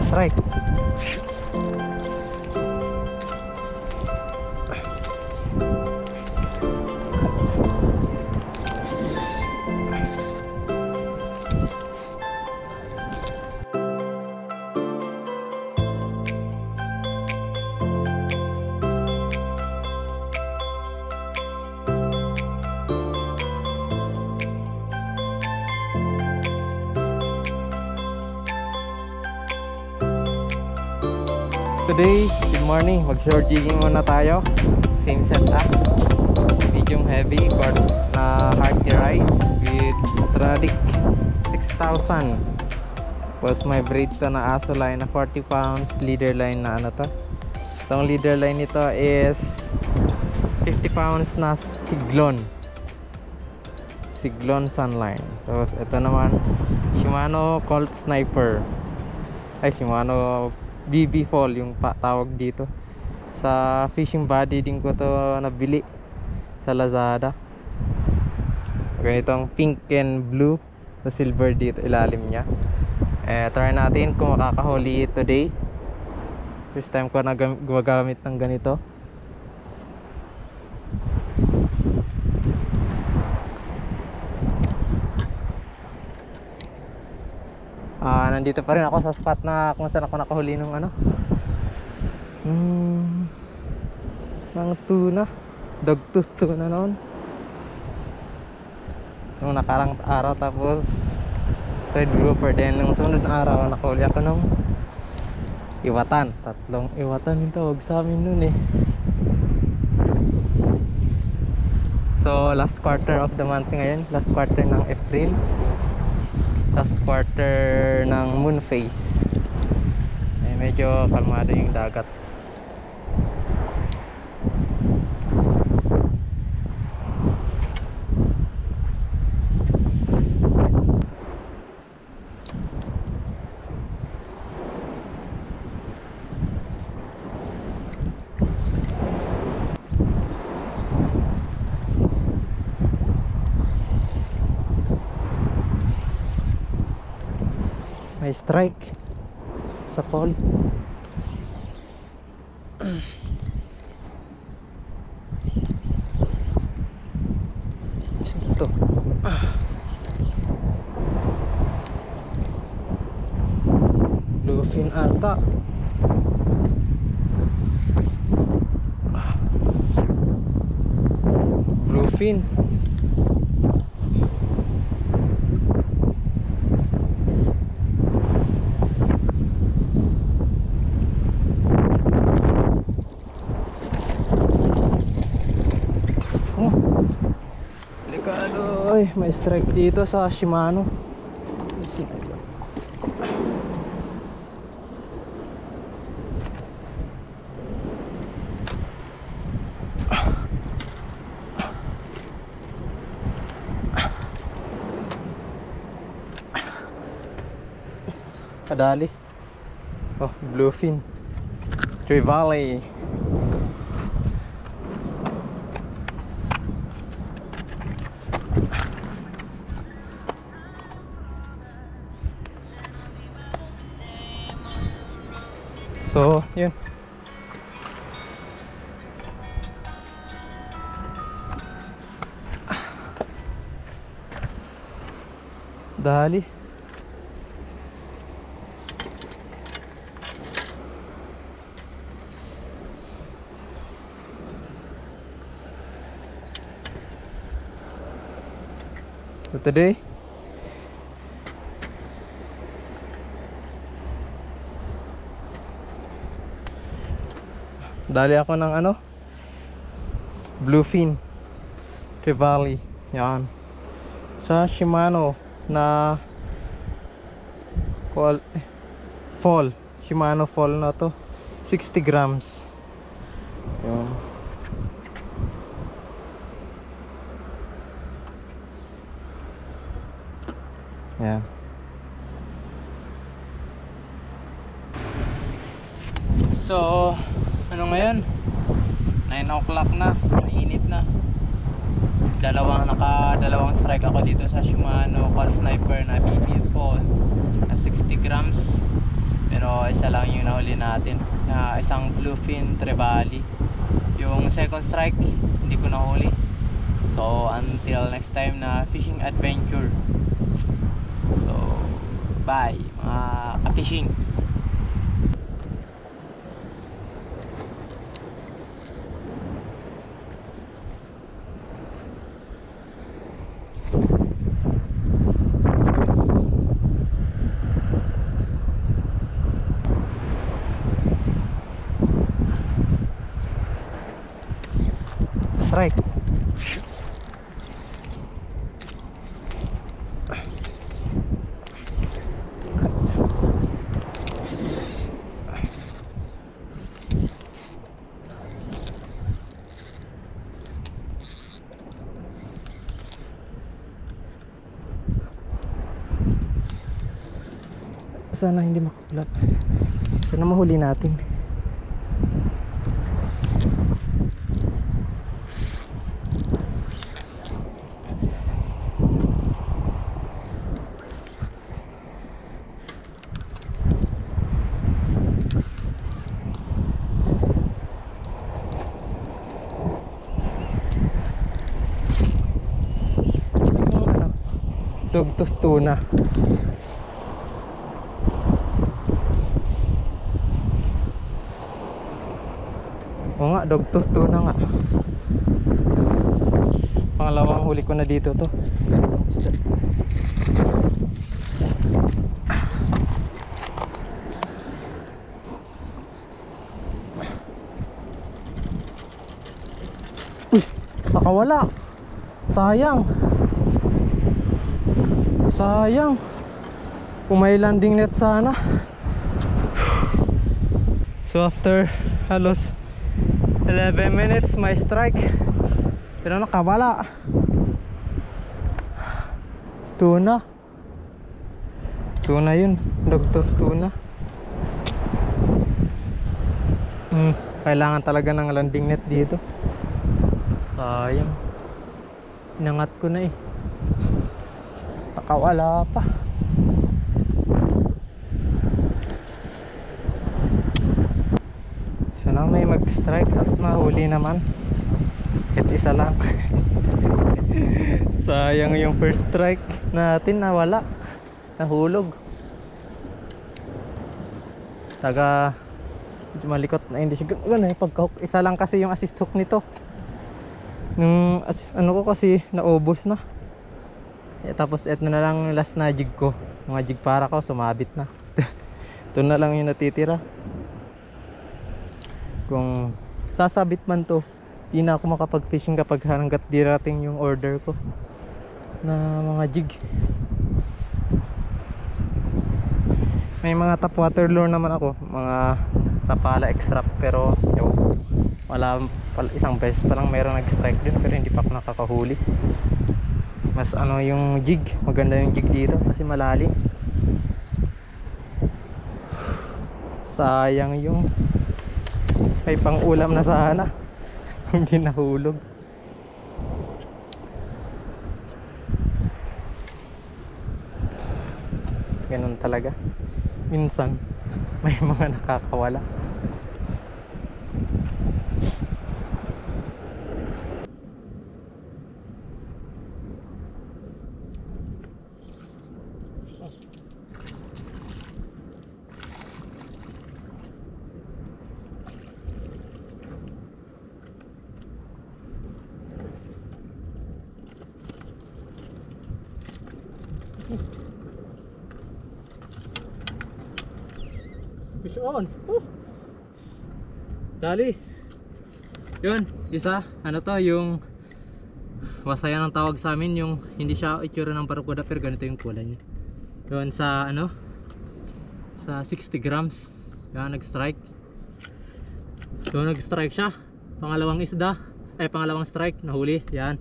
strike. Today, good morning, mag-short jigging muna tayo. Same setup, medium heavy but hearty rice with Tradic 6000. Was my braid to na aso line na 40 pounds leader line na ano to. Itong leader line nito is 50 pounds na Siglon Sunline. Tapos ito naman Shimano Colt Sniper, ay Shimano BB Fall yung tawag dito. Sa fishing body din ko to nabili sa Lazada. Ganitong pink and blue, sa silver dito ilalim nya. Try natin kung makakahuli today. First time ko na gumagamit ng ganito. Nandito pa rin ako sa spot na kung saan ako nakahuli nung ano, ng tuna, dogtooth tuna noon nung nakarang araw. Tapos red grouper din nung sunod na araw nakahuli ako ng iwatan. 3 iwatan yung tawag sa amin nun eh. So last quarter of the month ngayon, last quarter ng April, last quarter ng moon phase. Medyo kalmado yung dagat. May strike sa call. Ito bluefin ata. Bluefin. Ay, may strike dito sa Shimano. Kadali. Oh, bluefin. Trevally. So, yun. Dali. So today, dali ako ng ano, bluefin Trevally, yan, sa Shimano na fall, Shimano fall na to, 60 grams. Yan. Yan. So ano ngayon, 9 o'clock na, mainit na. Dalawang strike ako dito sa Shimano Colt Sniper na BB Fall na 60 grams. Pero isa natin. Isang bluefin trevally. Yung second strike hindi ko nahuli. So until next time na fishing adventure. So bye mga ka-fishing. Strike. Sana hindi makapulat. Sana mahuli natin. Dugtos tuna. Oo nga, dugtos tuna nga. Pangalawang huli ko na dito to. Ganitong isda. Uy, nakawala. Sayang. Sayang. Kung may landing net sana. So after halos 11 minutes may strike. Pero nakawala. Tuna. Tuna yun. Dugtong tuna. Kailangan talaga ng landing net dito. Sayang. Inangat ko na eh. Nakawala pa. Sana may mag-strike at mahuli naman. Kahit isa lang. Sayang yung first strike natin, nawala. Nahulog. Taga malikot na hindi siya ganun eh. Pagka-hook, isa lang kasi yung assist hook nito. Nung ano ko kasi naubos na. Tapos eto na lang yung last na jig ko. Mga jig para ko sumabit na. Ito na lang yung natitira. Kung sasabit man to, di na ako makapag-fishing kapag hanggat dirating yung order ko na mga jig. May mga top water lure naman ako, mga Rapala X-Rap, pero wala, isang beses pa lang mayroong nag-strike din pero hindi pa ako nakakahuli. Mas ano yung jig, maganda yung jig dito kasi malalim. Sayang yung may pang ulam na sana. Hindi nahulog. Ganun talaga. Minsan may mga nakakawala. Fish on. Dali. Yun, isa, ano to, yung wasaya ng tawag sa amin, yung hindi siya itsura ng parakuda pero ganito yung kulay niya. Yun sa ano, sa 60 grams. Yan, nag-strike. So nag-strike siya. Pangalawang isda, pangalawang strike, nahuli. Yan.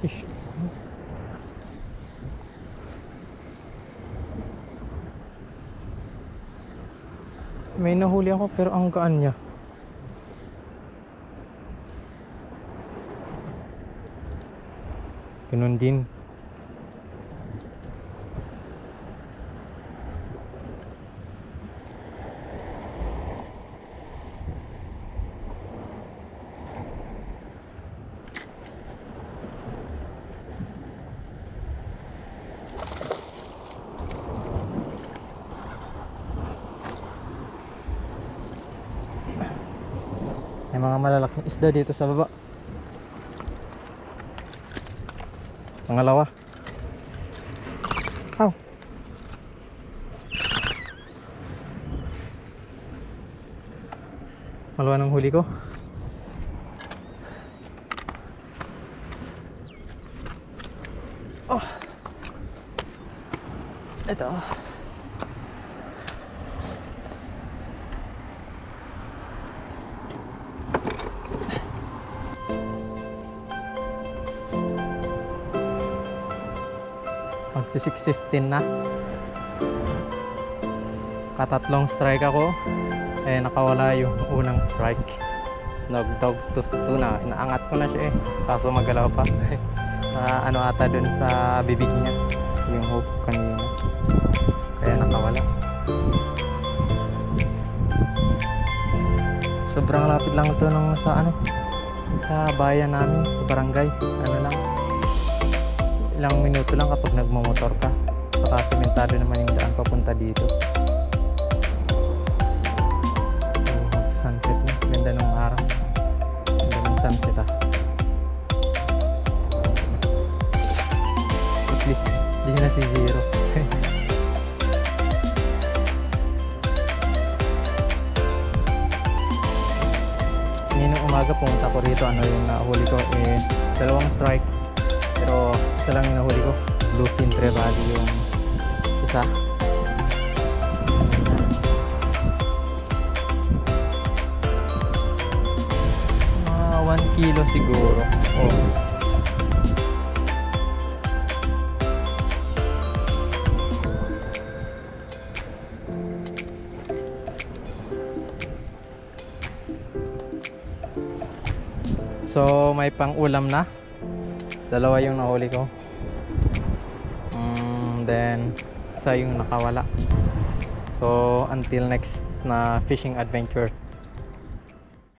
Ish. May nahuli ako pero ang gaan niya. Ganun din. May mga malalaking isda dito sa baba. Pangalawa. Aw. Malawa ng huli ko. Oh. Ito. Magsi 6:15 na. Katatlong strike ako. Eh nakawala yung unang strike. Nagdog to na. Inaangat ko na siya eh. Kaso magalaw pa. Ano ata dun sa bibig niya. Yung hook kanina. Kaya nakawala. Sobrang lapit lang ito nung sa ano. Sa bayan namin. Sa barangay. Ano lang. Ilang minuto lang kapag nagmamotor ka. Saka sementado naman yung daan papunta dito. Sunset na. Ganda ng araw. Ganda ng sunset ah. At least di na si zero. Ngayon umaga pumunta ko rito. Ano yung nahuli ko eh 2 strike. Pero isa lang yung nahuli ko. Bluefin Trevally yung isa. 1 kilo siguro. Oh. So may pang-ulam na. 2 yung nahuli ko. Then isa yung nakawala. So until next na fishing adventure.